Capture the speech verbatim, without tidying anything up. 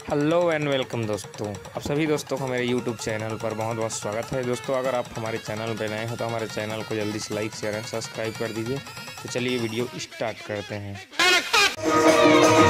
Hello and welcome दोस्तों, आप सभी दोस्तों को मेरे यूट्यूब चैनल पर बहुत बहुत स्वागत है। दोस्तों, अगर आप हमारे चैनल पर नए हैं तो हमारे चैनल को जल्दी से लाइक शेयर एंड सब्सक्राइब कर दीजिए। तो चलिए वीडियो स्टार्ट करते हैं।